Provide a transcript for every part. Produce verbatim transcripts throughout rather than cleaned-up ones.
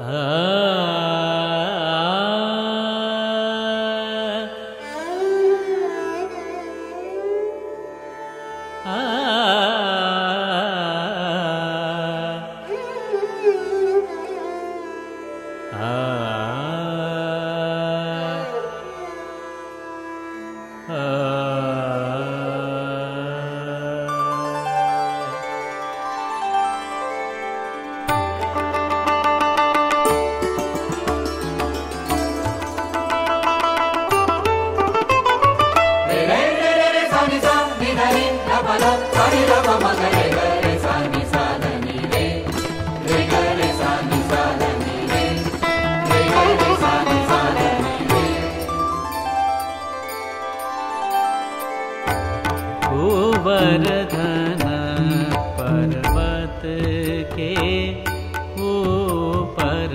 गोवर्धन पर्वत के ऊपर,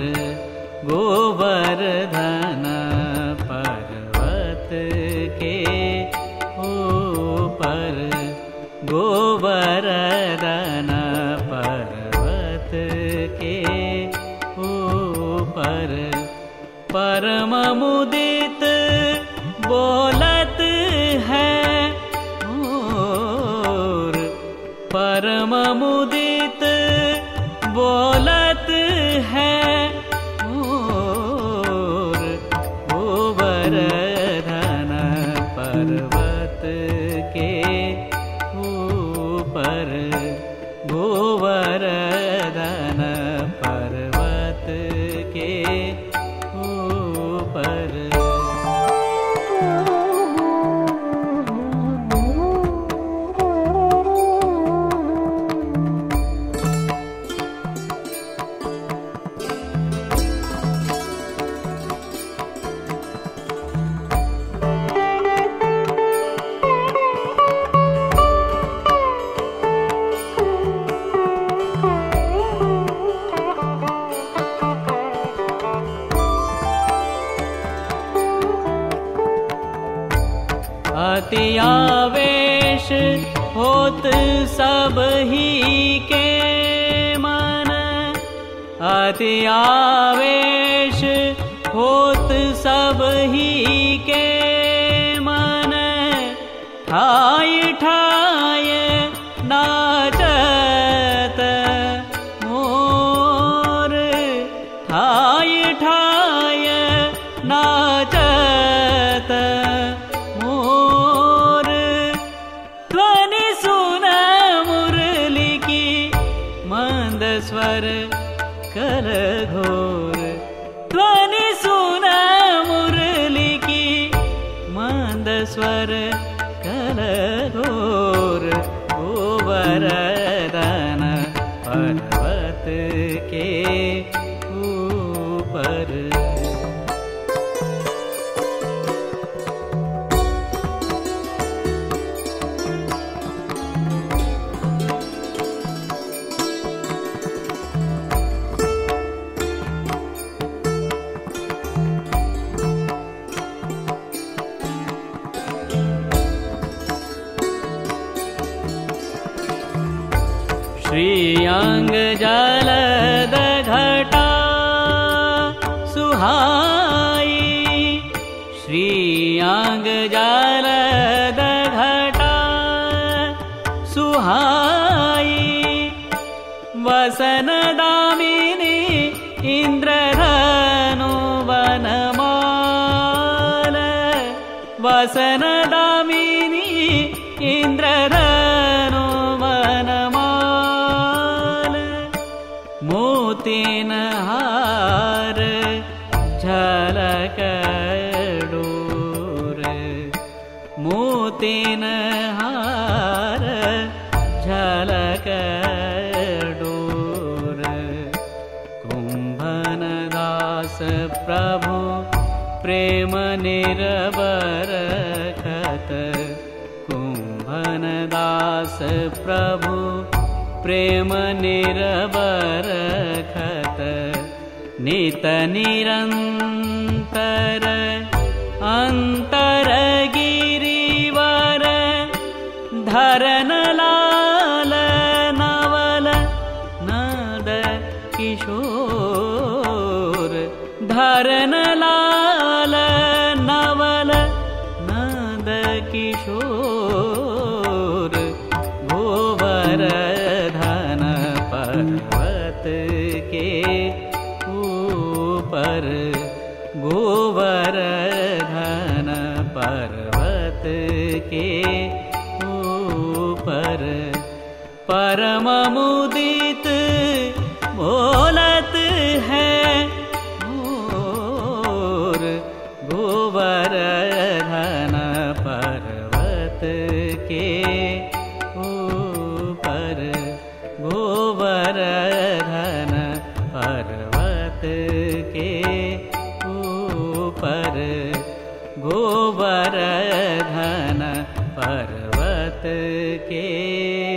गोवर्धन पर्वत के ऊपर, गोवर्धन पर्वत के ऊपर, परम मुदित बोलत है, परम मुदित बोलत है, और गोवर्धन पर्वत के ऊपर, गोवर्धन पर्वत के ऊपर। अति आवेश होत सब ही के मन, अति आवेश होत सब ही के मन, ठाय ठाय नाचत मोर, ठाय ठाय नाचत मोर, ध्वनि सुन मुरली की मंद स्वर कर घोर, ध्वनि सुन मुरली की मंद स्वर कर घोर, गोवर्धन पर्वत के ऊपर। श्रीअंग जलद घटा सुहाई, श्रीअंग जलद घटा सुहाई, वसन दामिनी इंद्रधनु वनमाल, वसन दामिनी इंद्रधनु वनमाल, मोतीन हार झलक डोर, मोतीन हार झलक डोर, कुंभन दास प्रभु प्रेम निरबरखत, कुंभन दास प्रभु प्रेम निरबरखत, नित निरंतर अंतर गिरिवर, धरन लाल नवल नद किशोर, धरन लाल नवल नंद किशोर गोवर्धन पर्वत के ऊपर गोवर्धन पर्वत के ऊपर परम मुदित बोलत है मोर गोवर्धन पर्वत के ऊपर गोवर्धन पर्वत के ऊपर गोवर्धन पर्वत के